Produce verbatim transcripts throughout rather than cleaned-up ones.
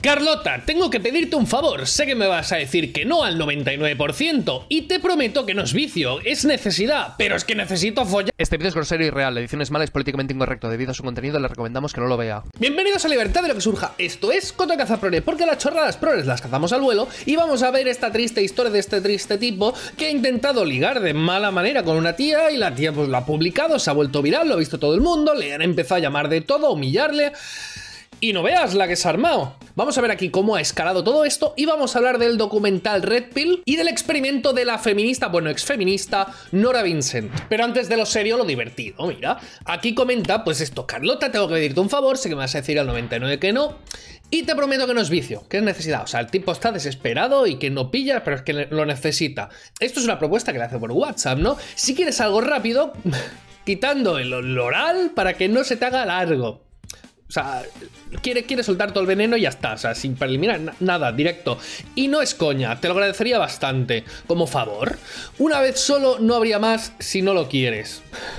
Carlota, tengo que pedirte un favor. Sé que me vas a decir que no al noventa y nueve por ciento y te prometo que no es vicio, es necesidad, pero es que necesito follar. Este vídeo es grosero y real, la edición es mala y es políticamente incorrecto. Debido a su contenido le recomendamos que no lo vea. Bienvenidos a Libertad de lo que surja. Esto es Coto Caza Prole, porque las chorradas proles las cazamos al vuelo y vamos a ver esta triste historia de este triste tipo que ha intentado ligar de mala manera con una tía y la tía pues lo ha publicado, se ha vuelto viral, lo ha visto todo el mundo, le han empezado a llamar de todo, a humillarle. Y no veas la que se ha armado. Vamos a ver aquí cómo ha escalado todo esto y vamos a hablar del documental Red Pill y del experimento de la feminista, bueno, exfeminista Nora Vincent. Pero antes de lo serio, lo divertido, mira. Aquí comenta, pues esto, Carlota, tengo que pedirte un favor, sé que me vas a decir al noventa y nueve que no, y te prometo que no es vicio, que es necesidad. O sea, el tipo está desesperado y que no pilla, pero es que lo necesita. Esto es una propuesta que le hace por WhatsApp, ¿no? Si quieres algo rápido, quitando el, el oral para que no se te haga largo. O sea, quiere, quiere soltar todo el veneno y ya está, o sea, sin preliminar na nada, directo. Y no es coña, te lo agradecería bastante. Como favor, una vez solo no habría más si no lo quieres.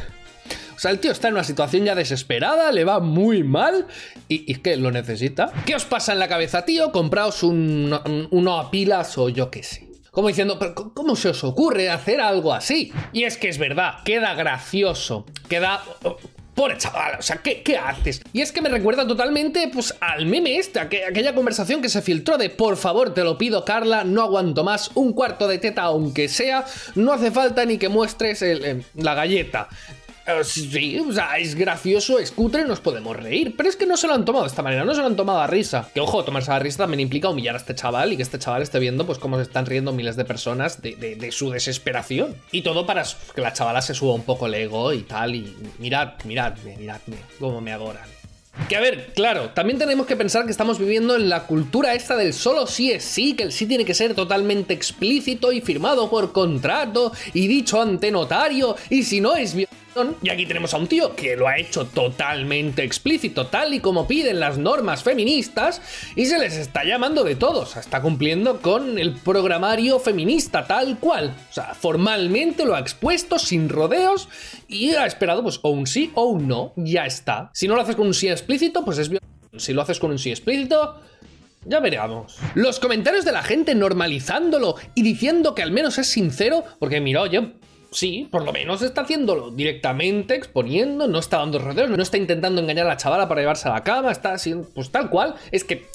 O sea, el tío está en una situación ya desesperada, le va muy mal y, y que lo necesita. ¿Qué os pasa en la cabeza, tío? Compraos un, un, uno a pilas o yo qué sé. Como diciendo, pero ¿cómo se os ocurre hacer algo así? Y es que es verdad, queda gracioso, queda... Pobre chaval, o sea, ¿qué, ¿qué haces? Y es que me recuerda totalmente, pues, al meme este, aqu aquella conversación que se filtró de por favor, te lo pido, Carla, no aguanto más, un cuarto de teta aunque sea, no hace falta ni que muestres el, el, la galleta. Uh, sí, o sea, es gracioso, es cutre, nos podemos reír, pero es que no se lo han tomado de esta manera, no se lo han tomado a risa. Que ojo, tomarse a risa también implica humillar a este chaval y que este chaval esté viendo pues cómo se están riendo miles de personas de, de, de su desesperación. Y todo para que la chavala se suba un poco el ego y tal, y mirad, miradme, miradme, cómo me adoran. Que a ver, claro, también tenemos que pensar que estamos viviendo en la cultura esta del solo sí es sí, que el sí tiene que ser totalmente explícito y firmado por contrato y dicho ante notario, y si no es violación. Y aquí tenemos a un tío que lo ha hecho totalmente explícito, tal y como piden las normas feministas, y se les está llamando de todo, o sea, está cumpliendo con el programario feminista tal cual. O sea, formalmente lo ha expuesto sin rodeos y ha esperado pues o un sí o un no, ya está. Si no lo haces con un sí explícito, pues es violación. Si lo haces con un sí explícito... ya veremos. Los comentarios de la gente normalizándolo y diciendo que al menos es sincero, porque mira, oye, sí, por lo menos está haciéndolo directamente, exponiendo, no está dando rodeos, no está intentando engañar a la chavala para llevarse a la cama, está haciendo, pues tal cual. Es que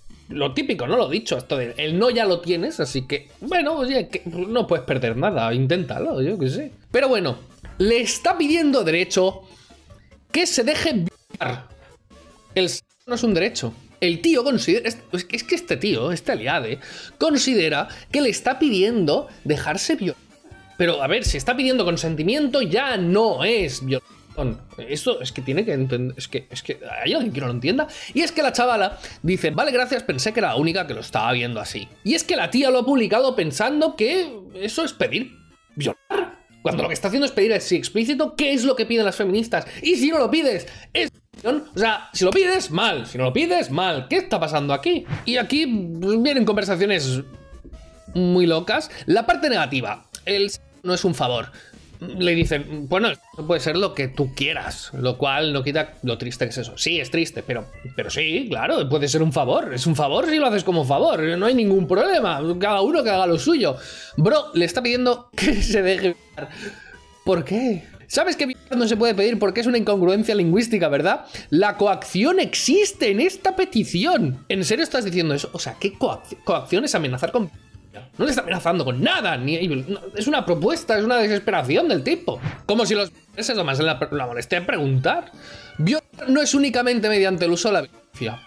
lo típico, ¿no? Lo dicho, esto de el no ya lo tienes, así que, bueno, oye, que no puedes perder nada, inténtalo, yo qué sé. Pero bueno, le está pidiendo derecho que se deje violar. El sexo no es un derecho. El tío considera, es que este tío, este aliade, considera que le está pidiendo dejarse violar. Pero a ver, si está pidiendo consentimiento ya no es violación. Esto es que tiene que entender, es que, es que hay alguien que no lo entienda. Y es que la chavala dice, vale, gracias, pensé que era la única que lo estaba viendo así. Y es que la tía lo ha publicado pensando que eso es pedir violar. Cuando lo que está haciendo es pedir así explícito, ¿qué es lo que piden las feministas? Y si no lo pides, es violación. O sea, si lo pides, mal. Si no lo pides, mal. ¿Qué está pasando aquí? Y aquí vienen conversaciones muy locas. La parte negativa, el no es un favor. Le dicen, bueno, esto puede ser lo que tú quieras, lo cual no quita lo triste que es eso. Sí, es triste, pero, pero sí, claro, puede ser un favor. Es un favor si lo haces como favor, no hay ningún problema. Cada uno que haga lo suyo. Bro, le está pidiendo que se deje violar. ¿Por qué? ¿Sabes que violar no se puede pedir porque es una incongruencia lingüística, verdad? La coacción existe en esta petición. ¿En serio estás diciendo eso? O sea, ¿qué coacción, coacción es amenazar con... No le está amenazando con nada, ni, es una propuesta, es una desesperación del tipo. Como si los se tomasen la, la molestia de preguntar. Violar no es únicamente mediante el uso de la violencia.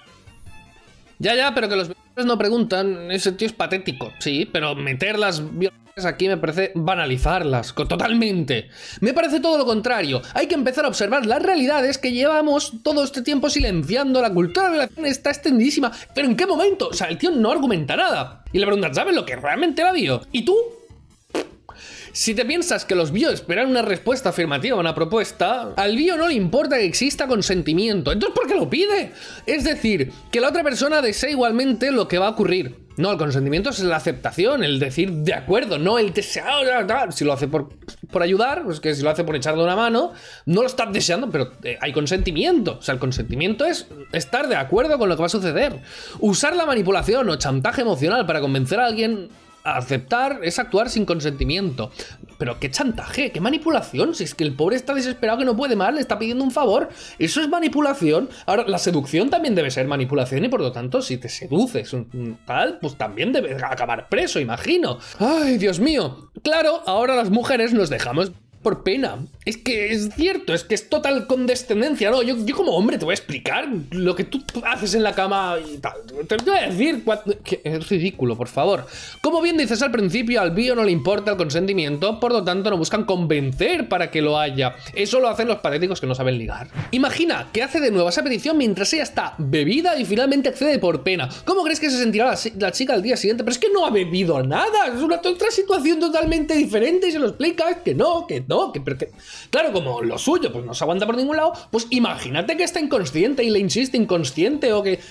Ya, ya, pero que los violadores no preguntan, ese tío es patético, sí, pero meter las violencias aquí me parece banalizarlas, totalmente. Me parece todo lo contrario, hay que empezar a observar las realidades que llevamos todo este tiempo silenciando. La cultura de la violación está extendidísima, pero ¿en qué momento? O sea, el tío no argumenta nada. Y le preguntan, ¿sabes lo que realmente la vio? ¿Y tú? Si te piensas que los bio esperan una respuesta afirmativa a una propuesta, al bio no le importa que exista consentimiento. Entonces, ¿por qué lo pide? Es decir, que la otra persona desee igualmente lo que va a ocurrir. No, el consentimiento es la aceptación, el decir de acuerdo, no el desear, tal. Si lo hace por, por ayudar, pues que si lo hace por echarle una mano, no lo estás deseando, pero eh, hay consentimiento. O sea, el consentimiento es estar de acuerdo con lo que va a suceder. Usar la manipulación o chantaje emocional para convencer a alguien a aceptar es actuar sin consentimiento. Pero qué chantaje, qué manipulación. Si es que el pobre está desesperado que no puede más, le está pidiendo un favor. Eso es manipulación. Ahora, la seducción también debe ser manipulación y por lo tanto, si te seduces un tal, pues también debe acabar preso, imagino. Ay, Dios mío. Claro, ahora las mujeres nos dejamos por pena. Es que es cierto, es que es total condescendencia, ¿no? Yo, yo como hombre te voy a explicar lo que tú haces en la cama y tal. Te voy a decir que es ridículo, por favor. Como bien dices al principio, al bio no le importa el consentimiento, por lo tanto no buscan convencer para que lo haya. Eso lo hacen los patéticos que no saben ligar. Imagina que hace de nuevo esa petición mientras ella está bebida y finalmente accede por pena. ¿Cómo crees que se sentirá la, la chica al día siguiente? Pero es que no ha bebido nada, es una otra situación totalmente diferente y se lo explicas que no, que no. No, que, pero que, claro, como lo suyo pues no se aguanta por ningún lado, pues imagínate que está inconsciente y le insiste inconsciente o que...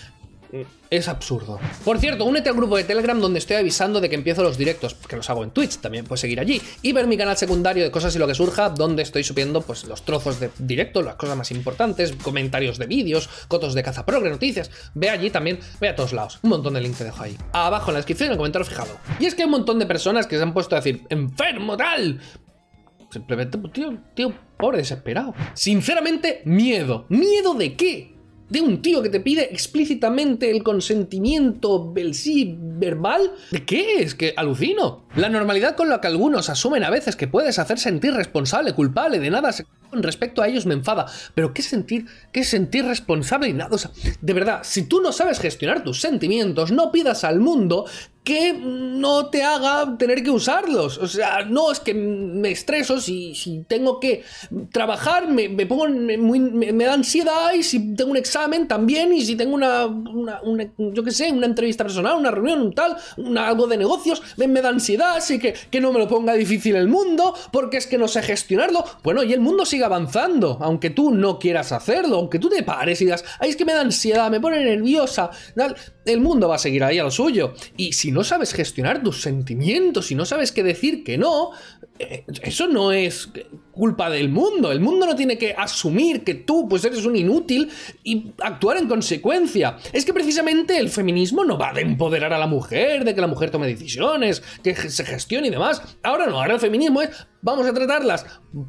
Es absurdo. Por cierto, únete al grupo de Telegram donde estoy avisando de que empiezo los directos, que los hago en Twitch, también puedes seguir allí, y ver mi canal secundario de Cosas y lo que surja, donde estoy subiendo pues los trozos de directo, las cosas más importantes, comentarios de vídeos, cotos de caza progre, noticias. Ve allí también, ve a todos lados. Un montón de links te dejo ahí. Abajo en la descripción, en el comentario fijado. Y es que hay un montón de personas que se han puesto a decir, enfermo tal. Simplemente, tío, tío, pobre desesperado. Sinceramente, miedo. ¿Miedo de qué? ¿De un tío que te pide explícitamente el consentimiento, el sí verbal? ¿De qué? Es que alucino. La normalidad con la que algunos asumen a veces que puedes hacer sentir responsable, culpable de nada con respecto a ellos me enfada. Pero ¿qué sentir? ¿Qué sentir responsable y nada? O sea, de verdad, si tú no sabes gestionar tus sentimientos, no pidas al mundo que no te haga tener que usarlos. O sea, no es que me estreso, si, si tengo que trabajar, me, me pongo, me, muy, me, me da ansiedad, y si tengo un examen también, y si tengo una, una, una yo qué sé, una entrevista personal, una reunión, un tal, una, algo de negocios, me, me da ansiedad, así que, que no me lo ponga difícil el mundo, porque es que no sé gestionarlo. Bueno, y el mundo sigue avanzando, aunque tú no quieras hacerlo, aunque tú te pares y digas, ay, es que me da ansiedad, me pone nerviosa, tal, el mundo va a seguir ahí a lo suyo. Y si no sabes gestionar tus sentimientos, si no sabes qué decir que no, eh, eso no es culpa del mundo. El mundo no tiene que asumir que tú pues eres un inútil y actuar en consecuencia. Es que precisamente el feminismo no va de empoderar a la mujer, de que la mujer tome decisiones, que se gestione y demás. Ahora no, ahora el feminismo es vamos a tratarlas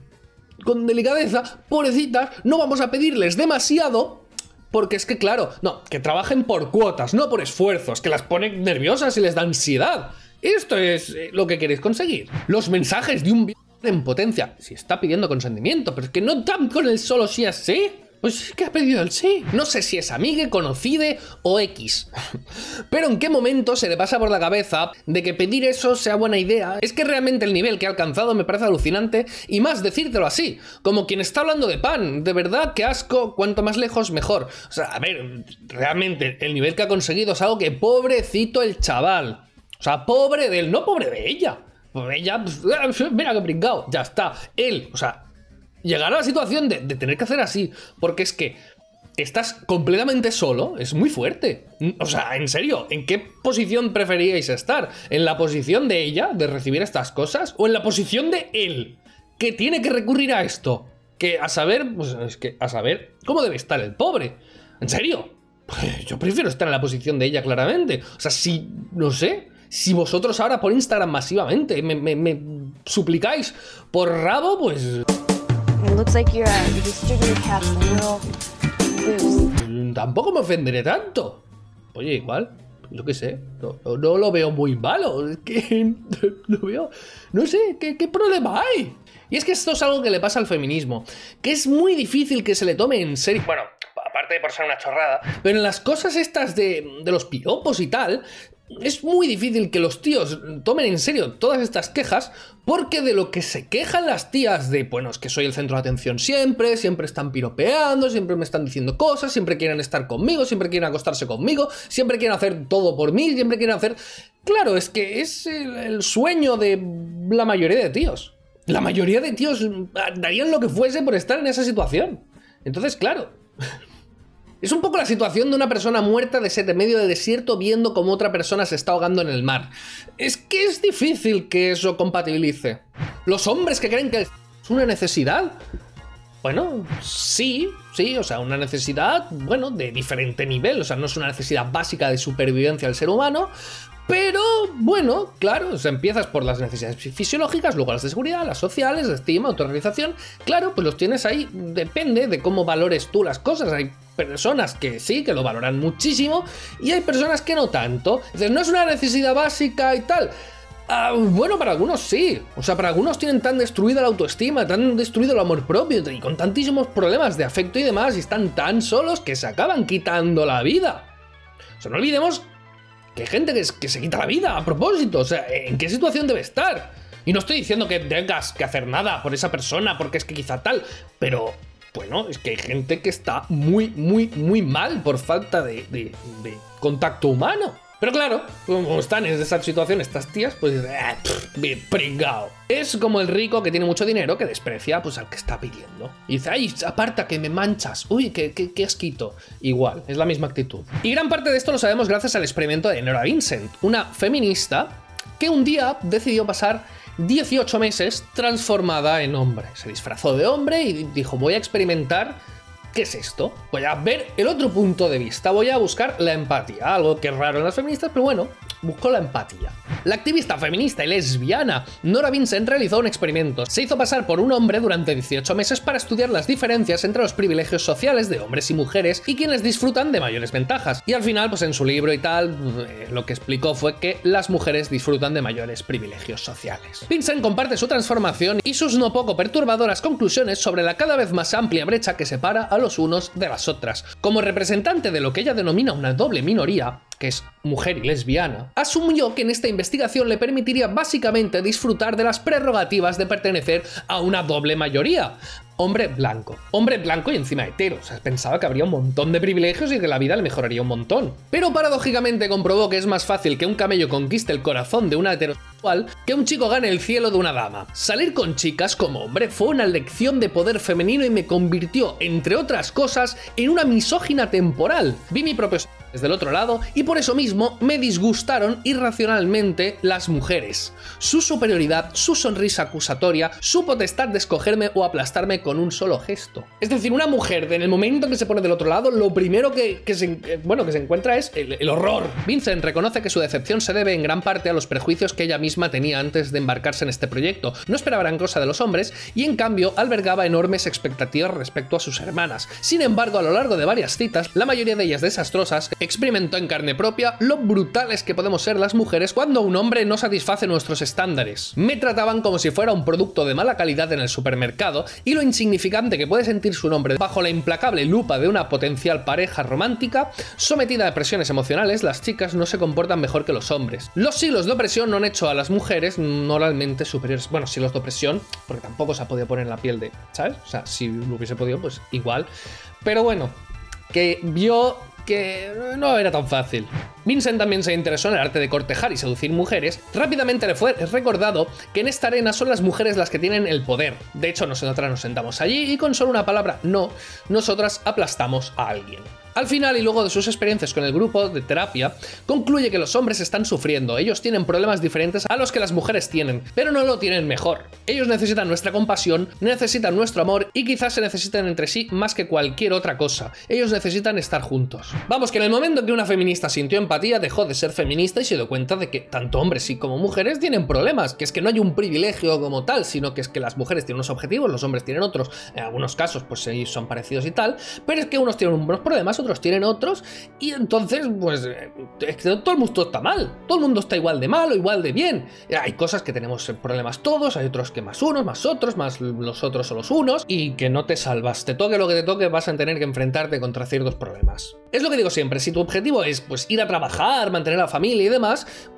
con delicadeza, pobrecitas, no vamos a pedirles demasiado. Porque es que, claro, no, que trabajen por cuotas, no por esfuerzos, que las ponen nerviosas y les da ansiedad. Esto es lo que queréis conseguir. Los mensajes de un en potencia, si está pidiendo consentimiento, pero es que no tan con el solo sí es sí. Pues es que ha pedido el sí. No sé si es amigue, conocide o X. Pero en qué momento se le pasa por la cabeza de que pedir eso sea buena idea. Es que realmente el nivel que ha alcanzado me parece alucinante, y más decírtelo así, como quien está hablando de pan. De verdad, qué asco, cuanto más lejos mejor. O sea, a ver, realmente el nivel que ha conseguido es algo que pobrecito el chaval. O sea, pobre de él, no pobre de ella. Pues ella, pues, mira que brincado, ya está. Él, o sea, llegar a la situación de, de tener que hacer así, porque es que estás completamente solo, es muy fuerte. O sea, en serio, ¿en qué posición preferíais estar? ¿En la posición de ella, de recibir estas cosas? ¿O en la posición de él, que tiene que recurrir a esto? Que a saber, pues es que a saber cómo debe estar el pobre. ¿En serio? Pues yo prefiero estar en la posición de ella, claramente. O sea, si, no sé, si vosotros ahora por Instagram masivamente me, me, me suplicáis por rabo, pues... It looks like your, uh, your distributor cap's a little loose. Tampoco me ofenderé tanto. Oye, igual, yo qué sé, no, no lo veo muy malo. Es que lo veo, no sé, ¿qué, qué problema hay? Y es que esto es algo que le pasa al feminismo, que es muy difícil que se le tome en serio. Bueno, aparte de por ser una chorrada, pero en las cosas estas de, de los piropos y tal, es muy difícil que los tíos tomen en serio todas estas quejas, porque de lo que se quejan las tías de, bueno, es que soy el centro de atención siempre, siempre están piropeando, siempre me están diciendo cosas, siempre quieren estar conmigo, siempre quieren acostarse conmigo, siempre quieren hacer todo por mí, siempre quieren hacer... Claro, es que es el, el sueño de la mayoría de tíos. La mayoría de tíos darían lo que fuese por estar en esa situación. Entonces, claro, es un poco la situación de una persona muerta de sed en medio del desierto viendo cómo otra persona se está ahogando en el mar. Es que es difícil que eso compatibilice. Los hombres que creen que es una necesidad, bueno, sí, sí, o sea, una necesidad, bueno, de diferente nivel, o sea, no es una necesidad básica de supervivencia del ser humano, pero, bueno, claro, o sea, empiezas por las necesidades fisiológicas, luego las de seguridad, las sociales, de estima, autorrealización, claro, pues los tienes ahí, depende de cómo valores tú las cosas, hay personas que sí, que lo valoran muchísimo, y hay personas que no tanto, entonces no es una necesidad básica y tal. Uh, bueno, para algunos sí, o sea, para algunos tienen tan destruida la autoestima, tan destruido el amor propio y con tantísimos problemas de afecto y demás, y están tan solos que se acaban quitando la vida. O sea, no olvidemos que hay gente que, es, que se quita la vida a propósito, o sea, ¿en qué situación debe estar? Y no estoy diciendo que tengas que hacer nada por esa persona porque es que quizá tal, pero bueno, es que hay gente que está muy, muy, muy mal por falta de, de, de contacto humano. Pero claro, como están en esa situación estas tías, pues eh, pff, bien pringao. Es como el rico que tiene mucho dinero que desprecia pues al que está pidiendo. Y dice, ay, aparta que me manchas, uy, qué, qué, qué asquito. Igual, es la misma actitud. Y gran parte de esto lo sabemos gracias al experimento de Nora Vincent, una feminista que un día decidió pasar dieciocho meses transformada en hombre. Se disfrazó de hombre y dijo, voy a experimentar. ¿Qué es esto? Voy a ver el otro punto de vista, voy a buscar la empatía, algo que es raro en las feministas, pero bueno, buscó la empatía. La activista feminista y lesbiana Nora Vincent realizó un experimento. Se hizo pasar por un hombre durante dieciocho meses para estudiar las diferencias entre los privilegios sociales de hombres y mujeres y quienes disfrutan de mayores ventajas. Y al final, pues en su libro y tal, eh, lo que explicó fue que las mujeres disfrutan de mayores privilegios sociales. Vincent comparte su transformación y sus no poco perturbadoras conclusiones sobre la cada vez más amplia brecha que separa a los unos de las otras. Como representante de lo que ella denomina una doble minoría, que es mujer y lesbiana, asumió que en esta investigación le permitiría básicamente disfrutar de las prerrogativas de pertenecer a una doble mayoría. Hombre blanco. Hombre blanco y encima hetero. O sea, pensaba que habría un montón de privilegios y que la vida le mejoraría un montón. Pero paradójicamente comprobó que es más fácil que un camello conquiste el corazón de una heterosexual que un chico gane el cielo de una dama. Salir con chicas como hombre fue una lección de poder femenino y me convirtió, entre otras cosas, en una misógina temporal. Vi mi propio desde el otro lado y por eso mismo me disgustaron irracionalmente las mujeres. Su superioridad, su sonrisa acusatoria, su potestad de escogerme o aplastarme con un solo gesto. Es decir, una mujer en el momento en que se pone del otro lado, lo primero que, que, se, bueno, que se encuentra es el, el horror. Vincent reconoce que su decepción se debe en gran parte a los prejuicios que ella misma tenía antes de embarcarse en este proyecto. No esperaba gran cosa de los hombres y en cambio albergaba enormes expectativas respecto a sus hermanas. Sin embargo, a lo largo de varias citas, la mayoría de ellas desastrosas, experimentó en carne propia lo brutales que podemos ser las mujeres cuando un hombre no satisface nuestros estándares. Me trataban como si fuera un producto de mala calidad en el supermercado y lo insignificante que puede sentirse un hombre bajo la implacable lupa de una potencial pareja romántica. Sometida a presiones emocionales, las chicas no se comportan mejor que los hombres. Los siglos de opresión no han hecho a las mujeres moralmente superiores. Bueno, siglos de opresión, porque tampoco se ha podido poner en la piel de, ¿sabes? O sea, si lo hubiese podido, pues igual. Pero bueno, que vio que no era tan fácil. Vincent también se interesó en el arte de cortejar y seducir mujeres. Rápidamente le fue recordado que en esta arena son las mujeres las que tienen el poder. De hecho, nosotras nos sentamos allí y con solo una palabra no, nosotras aplastamos a alguien. Al final, y luego de sus experiencias con el grupo de terapia, concluye que los hombres están sufriendo. Ellos tienen problemas diferentes a los que las mujeres tienen, pero no lo tienen mejor. Ellos necesitan nuestra compasión, necesitan nuestro amor y quizás se necesiten entre sí más que cualquier otra cosa. Ellos necesitan estar juntos. Vamos, que en el momento en que una feminista sintió empatía, dejó de ser feminista y se dio cuenta de que tanto hombres y como mujeres tienen problemas, que es que no hay un privilegio como tal, sino que es que las mujeres tienen unos objetivos, los hombres tienen otros. En algunos casos, pues ellos son parecidos y tal, pero es que unos tienen unos problemas, otros tienen otros, y entonces, pues, es que todo el mundo está mal, todo el mundo está igual de mal o igual de bien. Hay cosas que tenemos problemas todos, hay otros que más unos, más otros, más los otros o los unos, y que no te salvas. Te toque lo que te toque, vas a tener que enfrentarte contra ciertos problemas. Es lo que digo siempre, si tu objetivo es, pues, ir a trabajar, mantener a la familia y demás, pues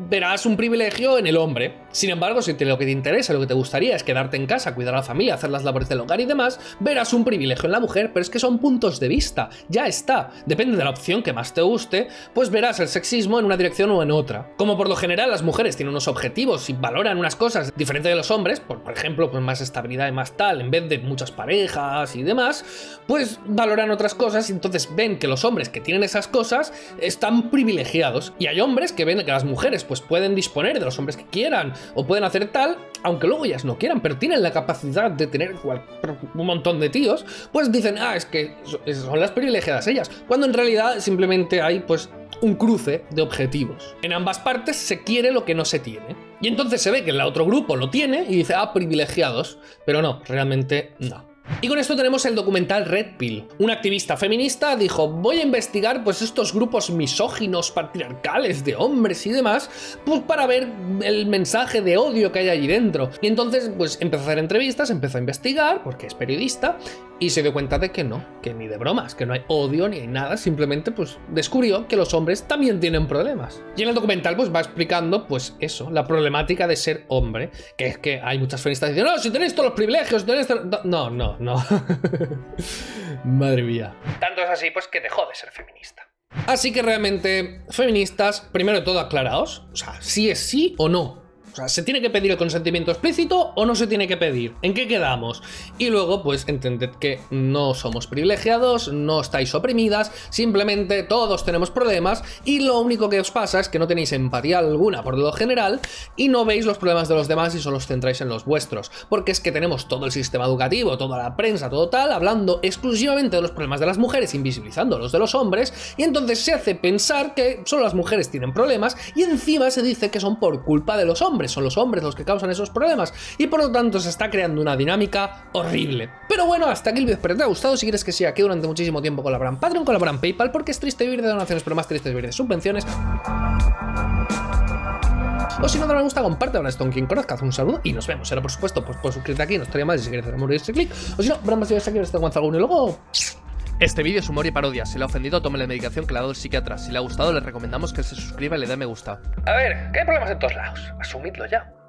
verás un privilegio en el hombre. Sin embargo, si te, lo que te interesa, lo que te gustaría es quedarte en casa, cuidar a la familia, hacer las labores del hogar y demás, verás un privilegio en la mujer, pero es que son puntos de vista, ya está. Depende de la opción que más te guste, pues verás el sexismo en una dirección o en otra. Como por lo general las mujeres tienen unos objetivos y valoran unas cosas diferentes de los hombres, por, por ejemplo, pues más estabilidad y más tal, en vez de muchas parejas y demás, pues valoran otras cosas y entonces ven que los hombres que tienen esas cosas están privilegiados. Y hay hombres que ven que las mujeres pues pueden disponer de los hombres que quieran o pueden hacer tal, aunque luego ellas no quieran, pero tienen la capacidad de tener un montón de tíos, pues dicen, ah, es que son las privilegiadas ellas, cuando en realidad simplemente hay pues un cruce de objetivos. En ambas partes se quiere lo que no se tiene. Y entonces se ve que el otro grupo lo tiene y dice, ah, privilegiados, pero no, realmente no. Y con esto tenemos el documental Red Pill. Un activista feminista dijo, voy a investigar pues estos grupos misóginos, patriarcales de hombres y demás, pues para ver el mensaje de odio que hay allí dentro. Y entonces pues empezó a hacer entrevistas, empezó a investigar, porque es periodista, y se dio cuenta de que no, que ni de bromas, que no hay odio ni hay nada, simplemente pues descubrió que los hombres también tienen problemas. Y en el documental pues va explicando pues eso, la problemática de ser hombre, que es que hay muchas feministas que dicen, no, si tenéis todos los privilegios, si tenéis... No, no, no. Madre mía. Tanto es así pues que dejó de ser feminista. Así que realmente, feministas, primero de todo aclaraos, o sea, si es sí o no. O sea, ¿se tiene que pedir el consentimiento explícito o no se tiene que pedir? ¿En qué quedamos? Y luego, pues, entended que no somos privilegiados, no estáis oprimidas, simplemente todos tenemos problemas y lo único que os pasa es que no tenéis empatía alguna por lo general y no veis los problemas de los demás y solo os centráis en los vuestros. Porque es que tenemos todo el sistema educativo, toda la prensa, todo tal, hablando exclusivamente de los problemas de las mujeres, invisibilizando los de los hombres, y entonces se hace pensar que solo las mujeres tienen problemas y encima se dice que son por culpa de los hombres. Son los hombres los que causan esos problemas y por lo tanto se está creando una dinámica horrible. Pero bueno, hasta aquí el vídeo, espero que te haya gustado. Si quieres que siga aquí durante muchísimo tiempo, colaboran Patreon, colaboran PayPal, porque es triste vivir de donaciones, pero más triste es vivir de subvenciones. O si no te me gusta, comparte con esto con quien conozcas. Un saludo y nos vemos. Ahora, por supuesto, pues por suscribirte aquí, no estaría mal si quieres hacer un este clic. O si no, bromas y aquí, este Juan Zalgún y luego... Este vídeo es humor y parodia. Si le ha ofendido, tome la medicación que le ha dado el psiquiatra. Si le ha gustado, le recomendamos que se suscriba y le dé me gusta. A ver, que hay problemas en todos lados. Asumidlo ya.